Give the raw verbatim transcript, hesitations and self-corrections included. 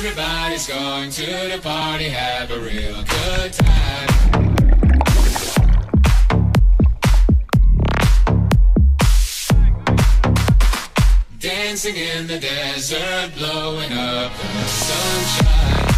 Everybody's going to the party, have a real good time. Dancing in the desert, blowing up the sunshine.